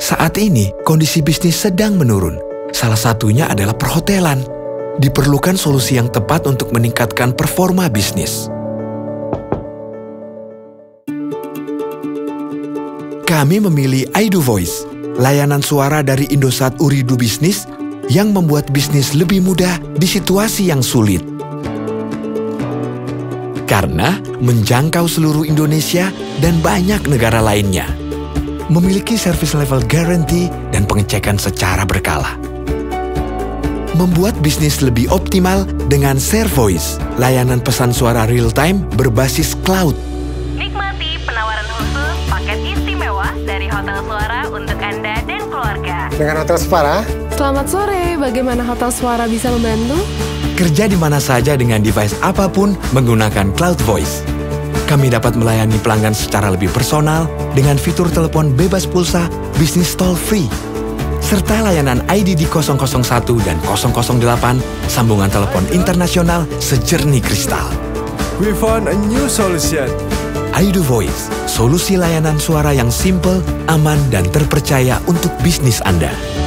Saat ini, kondisi bisnis sedang menurun. Salah satunya adalah perhotelan. Diperlukan solusi yang tepat untuk meningkatkan performa bisnis. Kami memilih Aidu Voice, layanan suara dari Indosat Ooredoo Bisnis yang membuat bisnis lebih mudah di situasi yang sulit. Karena menjangkau seluruh Indonesia dan banyak negara lainnya. Memiliki service level guarantee dan pengecekan secara berkala. Membuat bisnis lebih optimal dengan Share Voice, layanan pesan suara real-time berbasis cloud. Nikmati penawaran khusus paket istimewa dari Hotel Suara untuk Anda dan keluarga. Dengan Hotel Suara. Selamat sore, bagaimana Hotel Suara bisa membantu? Kerja di mana saja dengan device apapun menggunakan Cloud Voice. Kami dapat melayani pelanggan secara lebih personal dengan fitur telepon bebas pulsa, bisnis toll free, serta layanan IDD 001 dan 008, sambungan telepon internasional sejernih kristal. We found a new solution. Aidu Voice, solusi layanan suara yang simple, aman, dan terpercaya untuk bisnis Anda.